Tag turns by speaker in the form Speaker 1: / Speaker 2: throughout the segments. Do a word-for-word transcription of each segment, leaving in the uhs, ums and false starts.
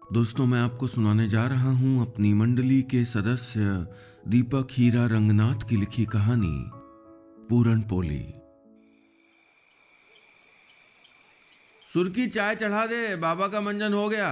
Speaker 1: दोस्तों, मैं आपको सुनाने जा रहा हूं अपनी मंडली के सदस्य दीपक हीरा रंगनाथ की लिखी कहानी पूरन पोली।
Speaker 2: सुर्की, चाय चढ़ा दे, बाबा का मंजन हो गया।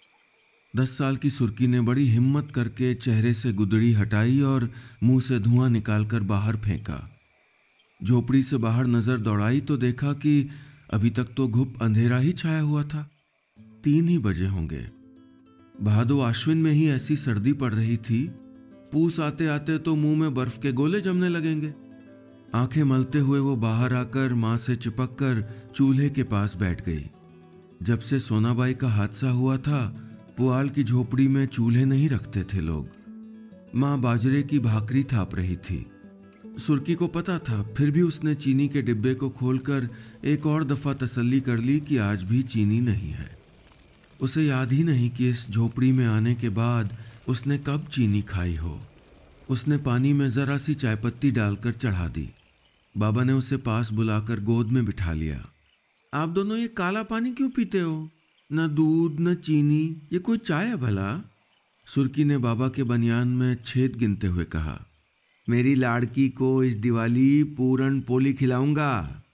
Speaker 1: दस साल की सुर्की ने बड़ी हिम्मत करके चेहरे से गुदड़ी हटाई और मुंह से धुआं निकालकर बाहर फेंका। झोपड़ी से बाहर नजर दौड़ाई तो देखा कि अभी तक तो घुप अंधेरा ही छाया हुआ था। तीन ही बजे होंगे। भादो आश्विन में ही ऐसी सर्दी पड़ रही थी, पूस आते आते तो मुंह में बर्फ के गोले जमने लगेंगे। आंखें मलते हुए वो बाहर आकर मां से चिपक कर चूल्हे के पास बैठ गई। जब से सोनाबाई का हादसा हुआ था, पुआल की झोपड़ी में चूल्हे नहीं रखते थे लोग। मां बाजरे की भाकरी थाप रही थी। सुर्की को पता था, फिर भी उसने चीनी के डिब्बे को खोलकर एक और दफा तसल्ली कर ली कि आज भी चीनी नहीं है। उसे याद ही नहीं कि इस झोपड़ी में आने के बाद उसने कब चीनी खाई हो। उसने पानी में जरा सी चायपत्ती डालकर चढ़ा दी। बाबा ने उसे पास बुलाकर गोद में बिठा लिया।
Speaker 2: आप दोनों ये काला पानी क्यों पीते हो? न दूध न चीनी, ये कोई चाय है भला?
Speaker 1: सुर्की ने बाबा के बनियान में छेद गिनते हुए कहा।
Speaker 2: मेरी लाड़की को इस दिवाली पूरन पोली खिलाऊंगा,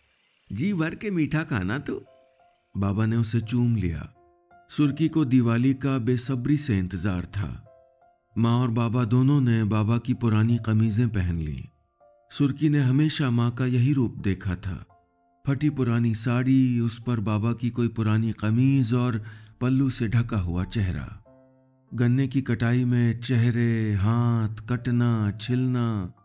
Speaker 2: जी भर के मीठा खाना तो।
Speaker 1: बाबा ने उसे चूम लिया। सुर्की को दिवाली का बेसब्री से इंतजार था। माँ और बाबा दोनों ने बाबा की पुरानी कमीजें पहन ली। सुर्की ने हमेशा माँ का यही रूप देखा था। फटी पुरानी साड़ी, उस पर बाबा की कोई पुरानी कमीज और पल्लू से ढका हुआ चेहरा। गन्ने की कटाई में चेहरे, हाथ कटना, छिलना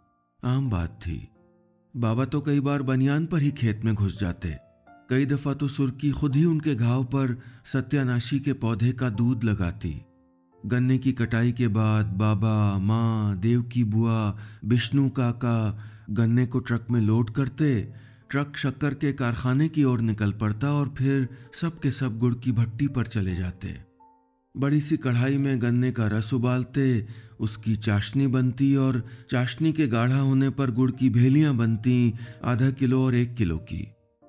Speaker 1: आम बात थी। बाबा तो कई बार बनियान पर ही खेत में घुस जाते। कई दफा तो सुर्की खुद ही उनके घाव पर सत्यानाशी के पौधे का दूध लगाती। गन्ने की कटाई के बाद बाबा, माँ, देव की बुआ, विष्णु काका गन्ने को ट्रक में लोड करते। ट्रक शक्कर के कारखाने की ओर निकल पड़ता और फिर सब के सब गुड़ की भट्टी पर चले जाते। बड़ी सी कढ़ाई में गन्ने का रस उबालते, उसकी चाशनी बनती और चाशनी के गाढ़ा होने पर गुड़ की भेलियां बनती, आधा किलो और एक किलो की।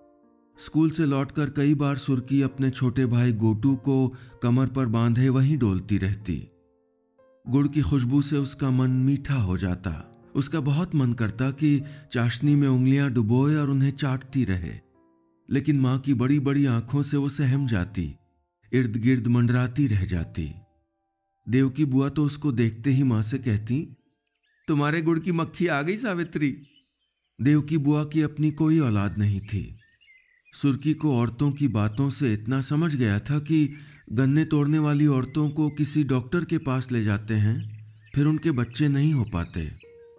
Speaker 1: स्कूल से लौटकर कई बार सुर्की अपने छोटे भाई गोटू को कमर पर बांधे वहीं डोलती रहती। गुड़ की खुशबू से उसका मन मीठा हो जाता। उसका बहुत मन करता कि चाशनी में उंगलियां डुबोए और उन्हें चाटती रहे, लेकिन माँ की बड़ी बड़ी आंखों से वो सहम जाती, इर्द गिर्द मंडराती रह जाती। देव की बुआ तो उसको देखते ही माँ से कहती,
Speaker 2: तुम्हारे गुड़ की मक्खी आ गई सावित्री।
Speaker 1: देव की बुआ की अपनी कोई औलाद नहीं थी। सुर्की को औरतों की बातों से इतना समझ गया था कि गन्ने तोड़ने वाली औरतों को किसी डॉक्टर के पास ले जाते हैं, फिर उनके बच्चे नहीं हो पाते।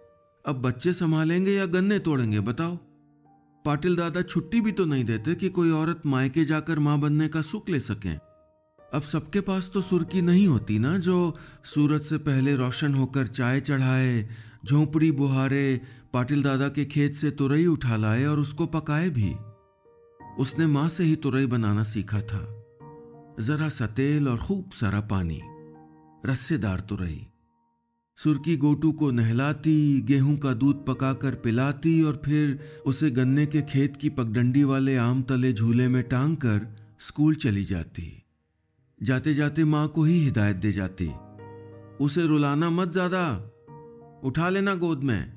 Speaker 1: अब बच्चे संभालेंगे या गन्ने तोड़ेंगे बताओ? पाटिल दादा छुट्टी भी तो नहीं देते कि कोई औरत मायके जाकर मां बनने का सुख ले सकें। अब सबके पास तो सुर्की नहीं होती ना, जो सूरज से पहले रोशन होकर चाय चढ़ाए, झोंपड़ी बुहारे, पाटिल दादा के खेत से तुरई उठा लाए और उसको पकाए भी। उसने मां से ही तुरई बनाना सीखा था। जरा सा तेल और खूब सारा पानी, रस्सेदार तुरई। सुर्की गोटू को नहलाती, गेहूं का दूध पकाकर पिलाती और फिर उसे गन्ने के खेत की पगडंडी वाले आम तले झूले में टांग कर स्कूल चली जाती। जाते जाते मां को ही हिदायत दे जाती, उसे रुलाना मत ज्यादा, उठा लेना गोद में।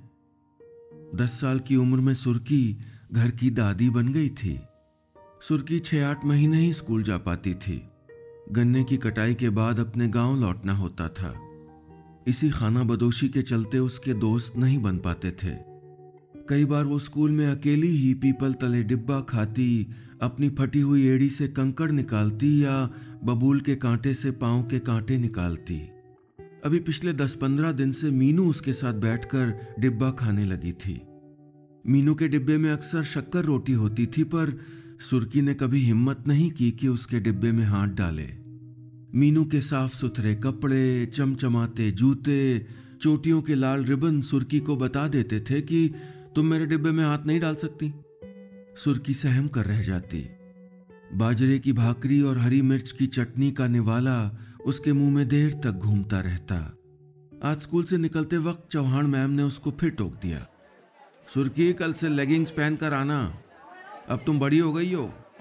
Speaker 1: दस साल की उम्र में सुर्की घर की दादी बन गई थी। सुर्की छह आठ महीने ही स्कूल जा पाती थी। गन्ने की कटाई के बाद अपने गांव लौटना होता था। इसी खाना बदोशी के चलते उसके दोस्त नहीं बन पाते थे। कई बार वो स्कूल में अकेली ही पीपल तले डिब्बा खाती, अपनी फटी हुई एड़ी से कंकड़ निकालती या बबूल के कांटे से पांव के कांटे निकालती। अभी पिछले दस पंद्रह दिन से मीनू उसके साथ बैठकर डिब्बा खाने लगी थी। मीनू के डिब्बे में अक्सर शक्कर रोटी होती थी, पर सुर्की ने कभी हिम्मत नहीं की कि उसके डिब्बे में हाथ डाले। मीनू के साफ सुथरे कपड़े, चमचमाते जूते, चोटियों के लाल रिबन सुर्की को बता देते थे कि तुम मेरे डिब्बे में हाथ नहीं डाल सकती। सुर्की सहम कर रह जाती। बाजरे की भाकरी और हरी मिर्च की चटनी का निवाला उसके मुंह में देर तक घूमता रहता। आज स्कूल से निकलते वक्त चौहान मैम ने उसको फिर टोक दिया, सुर्की कल से लेगिंग्स पहन कर आना, अब तुम बड़ी हो गई हो।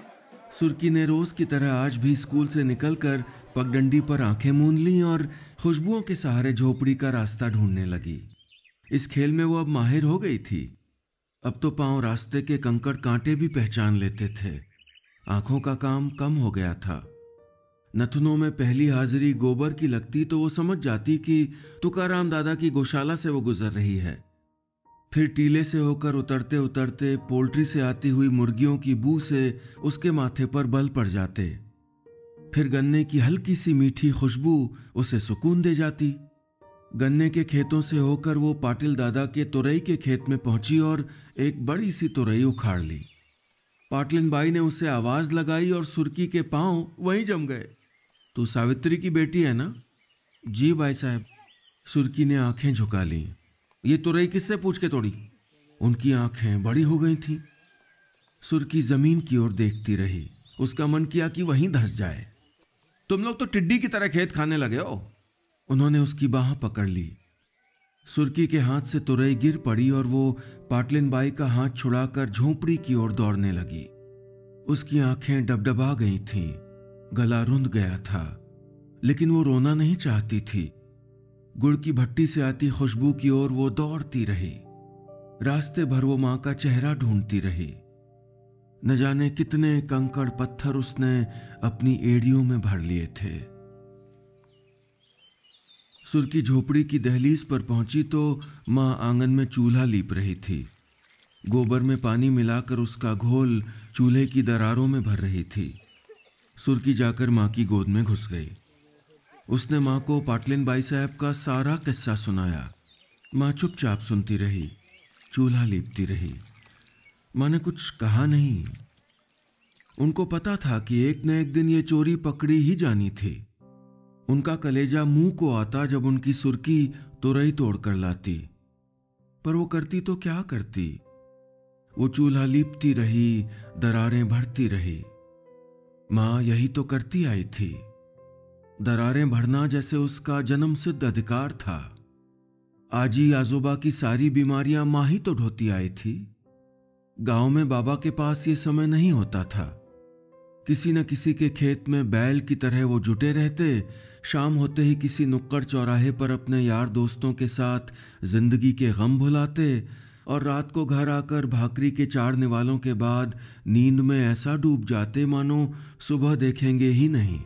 Speaker 1: सुर्की ने रोज की तरह आज भी स्कूल से निकलकर पगडंडी पर आंखें मूंद लीं और खुशबुओं के सहारे झोपड़ी का रास्ता ढूंढने लगी। इस खेल में वो अब माहिर हो गई थी। अब तो पांव रास्ते के कंकड़ कांटे भी पहचान लेते थे। आंखों का काम कम हो गया था। नथुनों में पहली हाजिरी गोबर की लगती तो वो समझ जाती कि तुकाराम दादा की गौशाला से वो गुजर रही है। फिर टीले से होकर उतरते उतरते पोल्ट्री से आती हुई मुर्गियों की बू से उसके माथे पर बल पड़ जाते। फिर गन्ने की हल्की सी मीठी खुशबू उसे सुकून दे जाती। गन्ने के खेतों से होकर वो पाटिल दादा के तुरई के खेत में पहुंची और एक बड़ी सी तुरई उखाड़ ली। पाटलिन बाई ने उसे आवाज लगाई और सुर्की के पांव वहीं जम गए। तू सावित्री की बेटी है ना? जी भाई साहब। सुर्की ने आंखें झुका ली। ये तुरई किससे पूछ के तोड़ी? उनकी आंखें बड़ी हो गई थीं। सुर्की जमीन की ओर देखती रही। उसका मन किया कि वहीं धंस जाए। तुम लोग तो टिड्डी की तरह खेत खाने लगे हो। उन्होंने उसकी बाह पकड़ ली। सुर्की के हाथ से तुरई गिर पड़ी और वो पाटलिन बाई का हाथ छुड़ाकर झोंपड़ी की ओर दौड़ने लगी। उसकी आंखें डबडबा गई थीं, गला रुंध गया था, लेकिन वो रोना नहीं चाहती थी। गुड़ की भट्टी से आती खुशबू की ओर वो दौड़ती रही। रास्ते भर वो मां का चेहरा ढूंढती रही। न जाने कितने कंकड़ पत्थर उसने अपनी एड़ियों में भर लिए थे। सुर्की झोपड़ी की दहलीज पर पहुंची तो मां आंगन में चूल्हा लीप रही थी। गोबर में पानी मिलाकर उसका घोल चूल्हे की दरारों में भर रही थी। सुर्की जाकर मां की गोद में घुस गई। उसने मां को पाटलिन बाई साहब का सारा किस्सा सुनाया। मां चुपचाप सुनती रही, चूल्हा लीपती रही। मां ने कुछ कहा नहीं। उनको पता था कि एक न एक दिन ये चोरी पकड़ी ही जानी थी। उनका कलेजा मुंह को आता जब उनकी सुर्की तुरई तोड़ कर लाती। पर वो करती तो क्या करती? वो चूल्हा लीपती रही, दरारें भरती रही। मां यही तो करती आई थी। दरारें भरना जैसे उसका जन्म सिद्ध अधिकार था। आजी आजोबा की सारी बीमारियां मां ही तो ढोती आई थी। गांव में बाबा के पास ये समय नहीं होता था। किसी न किसी के खेत में बैल की तरह वो जुटे रहते। शाम होते ही किसी नुक्कड़ चौराहे पर अपने यार दोस्तों के साथ जिंदगी के गम भुलाते और रात को घर आकर भाकरी के चाड़ने वालों के बाद नींद में ऐसा डूब जाते मानो सुबह देखेंगे ही नहीं।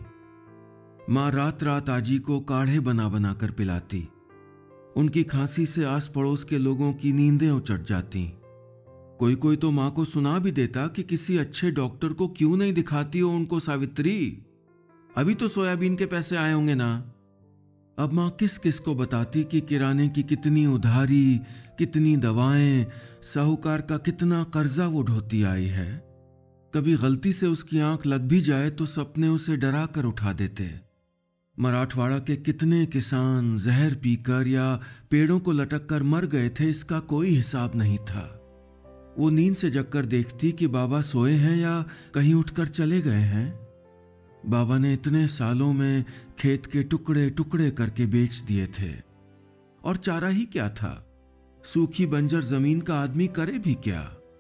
Speaker 1: मां रात रात आजी को काढ़े बना बना कर पिलाती। उनकी खांसी से आस पड़ोस के लोगों की नींदें उचट जाती। कोई कोई तो मां को सुना भी देता कि किसी अच्छे डॉक्टर को क्यों नहीं दिखाती हो उनको सावित्री, अभी तो सोयाबीन के पैसे आए होंगे ना। अब मां किस किस को बताती कि किराने की कितनी उधारी, कितनी दवाएं, साहूकार का कितना कर्जा वो ढोती आई है। कभी गलती से उसकी आंख लग भी जाए तो सपने उसे डरा कर उठा देते। मराठवाड़ा के कितने किसान जहर पीकर या पेड़ों को लटक कर मर गए थे, इसका कोई हिसाब नहीं था। वो नींद से जगकर देखती कि बाबा सोए हैं या कहीं उठकर चले गए हैं। बाबा ने इतने सालों में खेत के टुकड़े टुकड़े करके बेच दिए थे, और चारा ही क्या था। सूखी बंजर जमीन का आदमी करे भी क्या।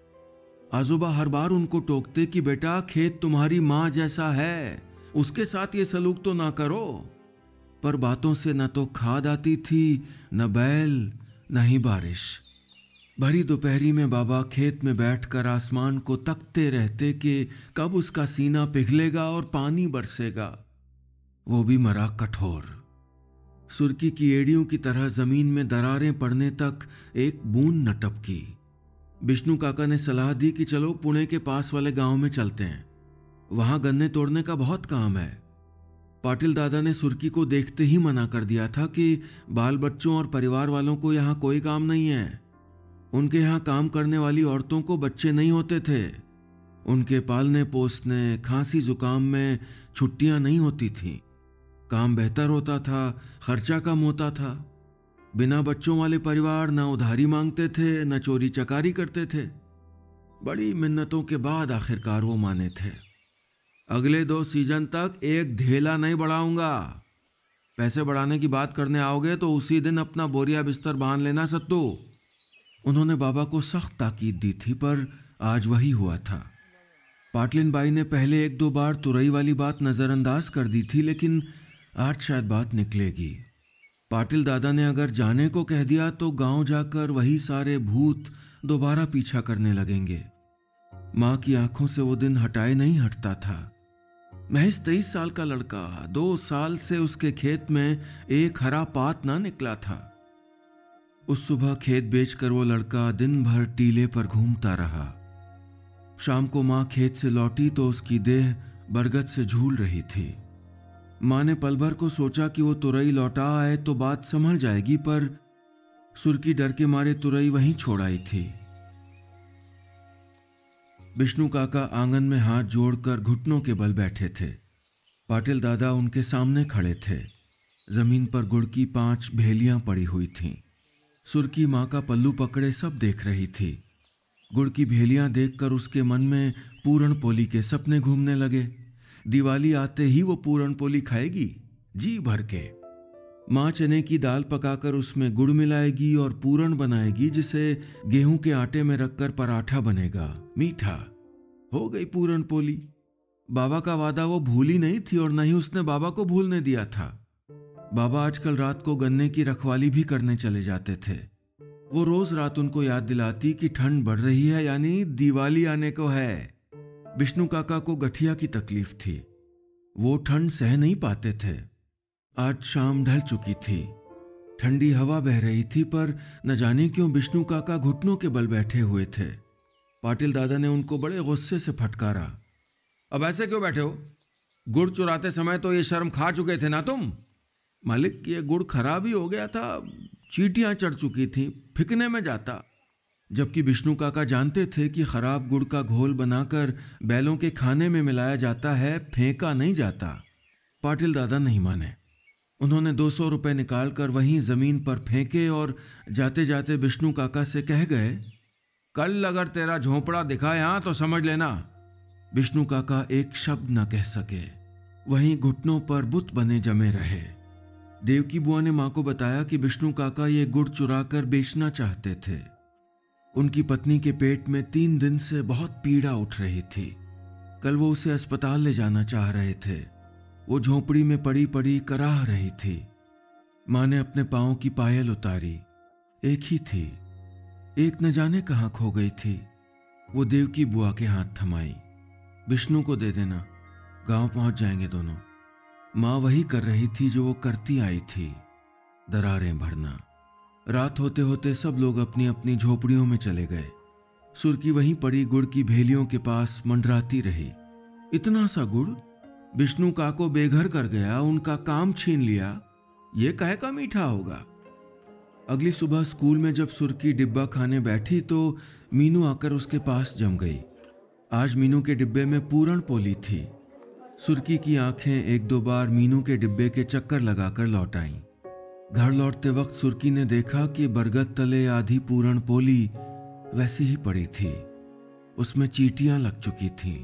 Speaker 1: आजोबा हर बार उनको टोकते कि बेटा खेत तुम्हारी माँ जैसा है, उसके साथ ये सलूक तो ना करो। पर बातों से न तो खाद आती थी, न बैल, न ही बारिश। भरी दोपहरी में बाबा खेत में बैठकर आसमान को तकते रहते कि कब उसका सीना पिघलेगा और पानी बरसेगा, वो भी मरा कठोर। सुर्की की एड़ियों की तरह जमीन में दरारें पड़ने तक एक बूंद न टपकी। विष्णु काका ने सलाह दी कि चलो पुणे के पास वाले गांव में चलते हैं, वहां गन्ने तोड़ने का बहुत काम है। पाटिल दादा ने सुर्की को देखते ही मना कर दिया था कि बाल बच्चों और परिवार वालों को यहाँ कोई काम नहीं है। उनके यहाँ काम करने वाली औरतों को बच्चे नहीं होते थे। उनके पालने पोसने, खांसी जुकाम में छुट्टियां नहीं होती थीं। काम बेहतर होता था, खर्चा कम होता था। बिना बच्चों वाले परिवार ना उधारी मांगते थे, न चोरी चकारी करते थे। बड़ी मिन्नतों के बाद आखिरकार वो माने थे। अगले दो सीजन तक एक ढेला नहीं बढ़ाऊंगा। पैसे बढ़ाने की बात करने आओगे तो उसी दिन अपना बोरिया बिस्तर बांध लेना सत्तू। उन्होंने बाबा को सख्त ताकीद दी थी, पर आज वही हुआ था। पाटलिन बाई ने पहले एक दो बार तुरई वाली बात नज़रअंदाज कर दी थी, लेकिन आज शायद बात निकलेगी। पाटिल दादा ने अगर जाने को कह दिया तो गांव जाकर वही सारे भूत दोबारा पीछा करने लगेंगे। माँ की आंखों से वो दिन हटाए नहीं हटता था। महज तेईस साल का लड़का, दो साल से उसके खेत में एक हरा पात ना निकला था। उस सुबह खेत बेचकर वो लड़का दिन भर टीले पर घूमता रहा। शाम को माँ खेत से लौटी तो उसकी देह बरगद से झूल रही थी। माँ ने पल भर को सोचा कि वो तुरई लौटा आए तो बात संभल जाएगी, पर सुरकी डर के मारे तुरई वहीं छोड़ आई थी। विष्णु काका आंगन में हाथ जोड़कर घुटनों के बल बैठे थे। पाटिल दादा उनके सामने खड़े थे। जमीन पर गुड़ की पांच भेलियां पड़ी हुई थीं। सुरकी माँ का पल्लू पकड़े सब देख रही थी। गुड़ की भेलियां देखकर उसके मन में पूरण पोली के सपने घूमने लगे। दिवाली आते ही वो पूरण पोली खाएगी जी भर के। माँ चने की दाल पकाकर उसमें गुड़ मिलाएगी और पूरण बनाएगी, जिसे गेहूं के आटे में रखकर पराठा बनेगा मीठा। हो गई पूरण पोली। बाबा का वादा वो भूली नहीं थी और न ही उसने बाबा को भूलने दिया था। बाबा आजकल रात को गन्ने की रखवाली भी करने चले जाते थे। वो रोज रात उनको याद दिलाती कि ठंड बढ़ रही है, यानी दिवाली आने को है। विष्णु काका को गठिया की तकलीफ थी। वो ठंड सह नहीं पाते थे। आज शाम ढल चुकी थी। ठंडी हवा बह रही थी, पर न जाने क्यों विष्णु काका घुटनों के बल बैठे हुए थे। पाटिल दादा ने उनको बड़े गुस्से से फटकारा। अब ऐसे क्यों बैठे हो? गुड़ चुराते समय तो ये शर्म खा चुके थे ना तुम? मालिक, ये गुड़ खराब ही हो गया था, चींटियां चढ़ चुकी थीं, फिकने में जाता। जबकि विष्णु काका जानते थे कि खराब गुड़ का घोल बनाकर बैलों के खाने में मिलाया जाता है, फेंका नहीं जाता। पाटिल दादा नहीं माने। उन्होंने दो सौ रुपये निकालकर वहीं जमीन पर फेंके और जाते जाते विष्णु काका से कह गए, कल अगर तेरा झोंपड़ा दिखा यहां तो समझ लेना। विष्णु काका एक शब्द न कह सके, वहीं घुटनों पर बुत बने जमे रहे। देवकी बुआ ने मां को बताया कि विष्णु काका ये गुड़ चुराकर बेचना चाहते थे। उनकी पत्नी के पेट में तीन दिन से बहुत पीड़ा उठ रही थी। कल वो उसे अस्पताल ले जाना चाह रहे थे। वो झोंपड़ी में पड़ी पड़ी कराह रही थी। मां ने अपने पांव की पायल उतारी। एक ही थी, एक न जाने कहां खो गई थी। वो देवकी बुआ के हाथ थमाई। विष्णु को दे देना, गांव पहुंच जाएंगे दोनों। मां वही कर रही थी जो वो करती आई थी, दरारें भरना। रात होते होते सब लोग अपनी अपनी झोपड़ियों में चले गए। सुरकी वहीं पड़ी गुड़ की भेलियों के पास मंडराती रही। इतना सा गुड़ विष्णु का को बेघर कर गया, उनका काम छीन लिया। ये काहे का मीठा होगा। अगली सुबह स्कूल में जब सुरकी डिब्बा खाने बैठी तो मीनू आकर उसके पास जम गई। आज मीनू के डिब्बे में पूरण पोली थी। सुरकी की आंखें एक दो बार मीनू के डिब्बे के चक्कर लगाकर लौट आईं। घर लौटते वक्त सुरकी ने देखा कि बरगद तले आधी पूरण पोली वैसी ही पड़ी थी। उसमें चींटियां लग चुकी थीं।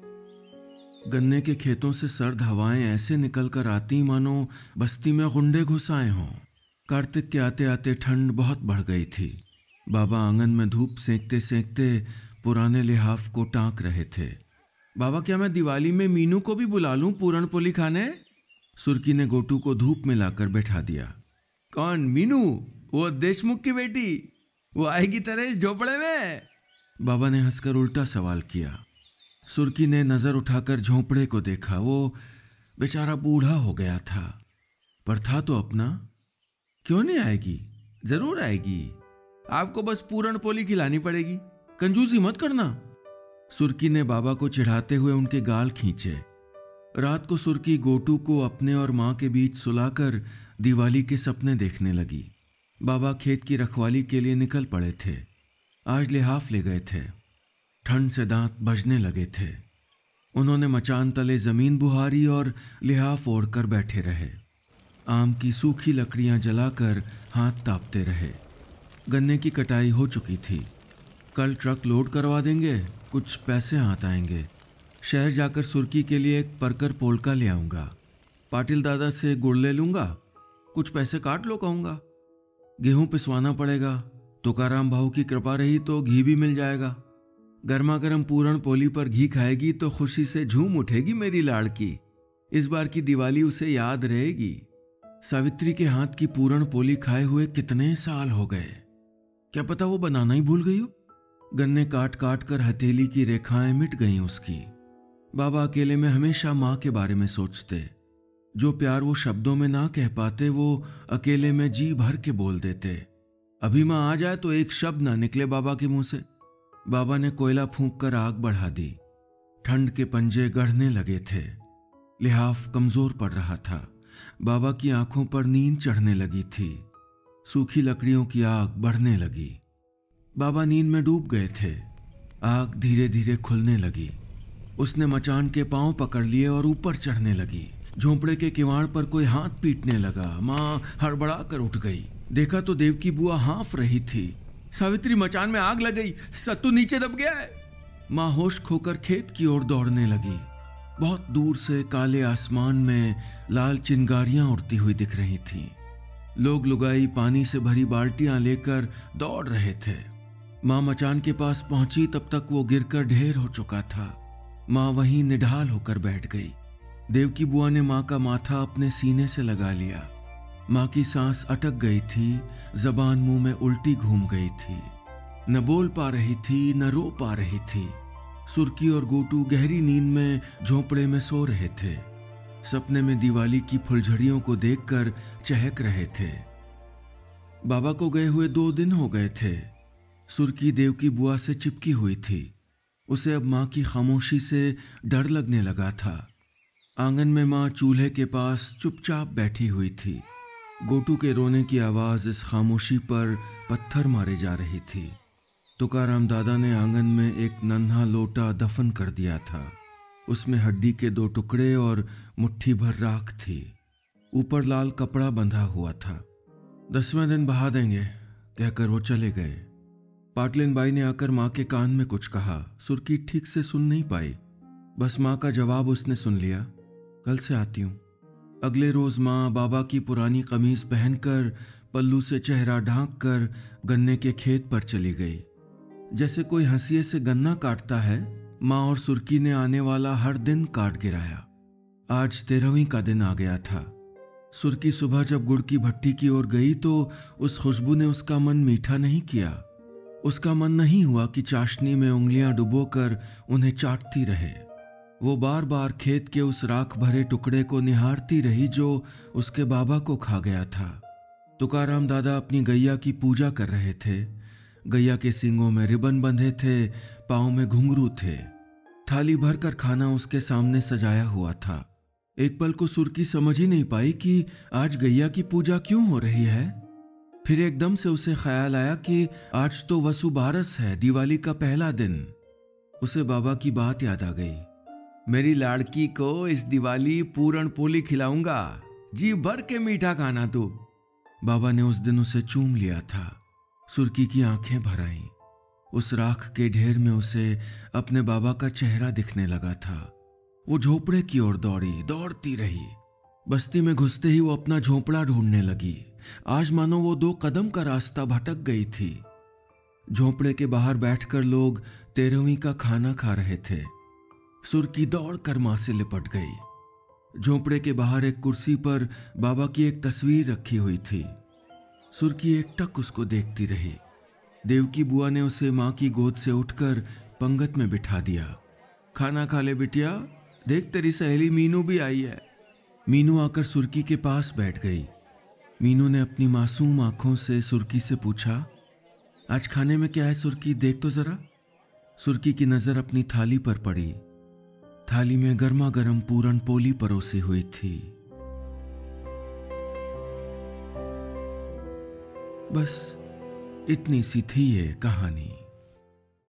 Speaker 1: गन्ने के खेतों से सर्द हवाएं ऐसे निकल कर आती मानो बस्ती में गुंडे घुस आए हों। कार्तिक के आते आते ठंड बहुत बढ़ गई थी। बाबा आंगन में धूप सेंकते सेंकते पुराने लिहाफ को टांक रहे थे। बाबा, क्या मैं दिवाली में मीनू को भी बुला लूं पूरण पोली खाने? सुरकी ने गोटू को धूप में लाकर बैठा दिया। कौन? मीनू? वो देशमुख की बेटी? वो आएगी तेरे इस झोपड़े में? बाबा ने हंसकर उल्टा सवाल किया। सुरकी ने नजर उठाकर झोंपड़े को देखा। वो बेचारा बूढ़ा हो गया था, पर था तो अपना। क्यों नहीं आएगी? जरूर आएगी। आपको बस पूरण पोली खिलानी पड़ेगी, कंजूसी मत करना। सुरकी ने बाबा को चिढ़ाते हुए उनके गाल खींचे। रात को सुरकी गोटू को अपने और मां के बीच सुलाकर दिवाली के सपने देखने लगी। बाबा खेत की रखवाली के लिए निकल पड़े थे। आज लिहाफ ले गए थे। ठंड से दांत बजने लगे थे। उन्होंने मचान तले जमीन बुहारी और लिहाफ ओढ़कर बैठे रहे। आम की सूखी लकड़ियां जलाकर हाथ तापते रहे। गन्ने की कटाई हो चुकी थी। कल ट्रक लोड करवा देंगे, कुछ पैसे हाथ आएंगे। शहर जाकर सुरकी के लिए एक परकर पोलका ले आऊंगा। पाटिल दादा से गुड़ ले लूंगा, कुछ पैसे काट लो कहूंगा। गेहूं पिसवाना पड़ेगा, तुकाराम भाऊ की कृपा रही तो घी भी मिल जाएगा।
Speaker 2: गर्मा गर्म पूरण पोली पर घी खाएगी तो खुशी से झूम उठेगी मेरी लाड़की। इस बार की दिवाली उसे याद रहेगी। सावित्री के हाथ की पूरण पोली खाए हुए कितने साल हो गए, क्या पता वो बनाना ही भूल गई हो। गन्ने काट काट कर हथेली की रेखाएं मिट गईं उसकी। बाबा अकेले में हमेशा माँ के बारे में सोचते। जो प्यार वो शब्दों में ना कह पाते वो अकेले में जी भर के बोल देते। अभी माँ आ जाए तो एक शब्द ना निकले बाबा के मुंह से। बाबा ने कोयला फूंक कर आग बढ़ा दी। ठंड के पंजे गढ़ने लगे थे। लिहाफ कमजोर पड़ रहा था। बाबा की आंखों पर नींद चढ़ने लगी थी। सूखी लकड़ियों की आग बढ़ने लगी। बाबा नींद में डूब गए थे। आग धीरे धीरे खुलने लगी। उसने मचान के पांव पकड़ लिए और ऊपर चढ़ने लगी। झोंपड़े के किवाड़ पर कोई हाथ पीटने लगा। माँ हड़बड़ा कर उठ गई। देखा तो देवकी बुआ हाँफ रही थी। सावित्री, मचान में आग लग गई, सत्तू नीचे दब गया है। माँ होश खोकर खेत की ओर दौड़ने लगी। बहुत दूर से काले आसमान में लाल चिंगारियां उड़ती हुई दिख रही थीं। लोग लुगाई पानी से भरी बाल्टियां लेकर दौड़ रहे थे। माँ मचान के पास पहुंची तब तक वो गिरकर ढेर हो चुका था। माँ वहीं निढाल होकर बैठ गई। देवकी बुआ ने माँ का माथा अपने सीने से लगा लिया। माँ की सांस अटक गई थी, जबान मुंह में उल्टी घूम गई थी। न बोल पा रही थी न रो पा रही थी। सुर्की और गोटू गहरी नींद में झोंपड़े में सो रहे थे। सपने में दिवाली की फुलझड़ियों को देखकर चहक रहे थे। बाबा को गए हुए दो दिन हो गए थे। सुर्की देवकी बुआ से चिपकी हुई थी। उसे अब माँ की खामोशी से डर लगने लगा था। आंगन में माँ चूल्हे के पास चुपचाप बैठी हुई थी। गोटू के रोने की आवाज इस खामोशी पर पत्थर मारे जा रही थी। तुकाराम दादा ने आंगन में एक नन्हा लोटा दफन कर दिया था। उसमें हड्डी के दो टुकड़े और मुट्ठी भर राख थी। ऊपर लाल कपड़ा बंधा हुआ था। दसवें दिन बहा देंगे कहकर वो चले गए। पाटलिन बाई ने आकर माँ के कान में कुछ कहा। सुर्की ठीक से सुन नहीं पाई। बस माँ का जवाब उसने सुन लिया, कल से आती हूँ। अगले रोज माँ बाबा की पुरानी कमीज पहनकर पल्लू से चेहरा ढांक कर गन्ने के खेत पर चली गई। जैसे कोई हंसिये से गन्ना काटता है, माँ और सुर्की ने आने वाला हर दिन काट गिराया। आज तेरहवीं का दिन आ गया था। सुर्की सुबह जब गुड़ की भट्टी की ओर गई तो उस खुशबू ने उसका मन मीठा नहीं किया। उसका मन नहीं हुआ कि चाशनी में उंगलियां डुबोकर उन्हें चाटती रहे। वो बार बार खेत के उस राख भरे टुकड़े को निहारती रही जो उसके बाबा को खा गया था। तुकाराम दादा अपनी गैया की पूजा कर रहे थे। गैया के सींगों में रिबन बंधे थे, पाँव में घुंघरू थे। थाली भरकर खाना उसके सामने सजाया हुआ था। एक पल को सुर्की समझ ही नहीं पाई कि आज गैया की पूजा क्यों हो रही है। फिर एकदम से उसे ख्याल आया कि आज तो वसु बारस है, दिवाली का पहला दिन। उसे बाबा की बात याद आ गई। मेरी लाड़की को इस दिवाली पूरण पोली खिलाऊंगा, जी भर के मीठा खाना तू। बाबा ने उस दिन उसे चूम लिया था। सुर्की की आंखें भर आईं। उस राख के ढेर में उसे अपने बाबा का चेहरा दिखने लगा था। वो झोपड़े की ओर दौड़ी, दौड़ती रही। बस्ती में घुसते ही वो अपना झोपड़ा ढूंढने लगी। आज मानो वो दो कदम का रास्ता भटक गई थी। झोपड़े के बाहर बैठकर लोग तेरहवीं का खाना खा रहे थे। सुर्की दौड़कर मां से लिपट गई। झोपड़े के बाहर एक कुर्सी पर बाबा की एक तस्वीर रखी हुई थी। सुर्की एकटक उसको देखती रही। देवकी बुआ ने उसे मां की गोद से उठकर पंगत में बिठा दिया। खाना खा ले बिटिया, देख तेरी सहेली मीनू भी आई है। मीनू आकर सुर्की के पास बैठ गई। मीनू ने अपनी मासूम आंखों से सुर्की से पूछा, आज खाने में क्या है सुर्की, देख तो जरा। सुर्की की नजर अपनी थाली पर पड़ी। थाली में गर्मा गर्म पूरण पोली परोसी हुई थी। बस इतनी सी थी ये कहानी।